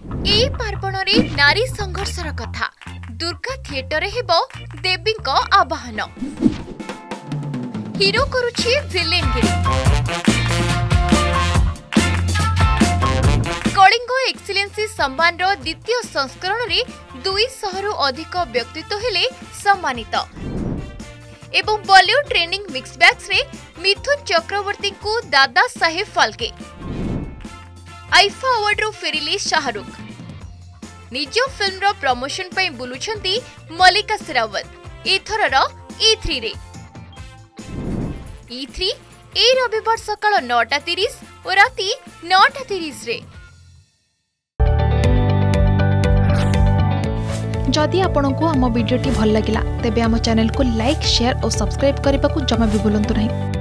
ए पार्वण रे नारी संघर्षर कथा दुर्गा थिएटर हेबो देवींक आवाहन हीरो करुछि विलेन गिरी कलिंग एक्सीलेंसी सम्मान रो द्वितीय संस्करण रे 200 रु अधिक व्यक्तित्व हेले सम्मानित एवं बॉलीवुड ट्रेनिंग मिक्स बैग्स रे मिथुन चक्रवर्ती को दादा साहेब फाल्के आईफा अवार्ड रो फेरिले शाहरुख निज फिल्म रो प्रमोशन पई बुलुछंती मल्लिका शेरावत एथर रो E3 रे E3 ए रविवार सकाळ 9:30 और राति 9:30 रे। जदि आपंक आम भिडी भल लगा तेब आम चैनल को लाइक शेयर और सब्सक्राइब करने को जमा भी भूलु नहीं।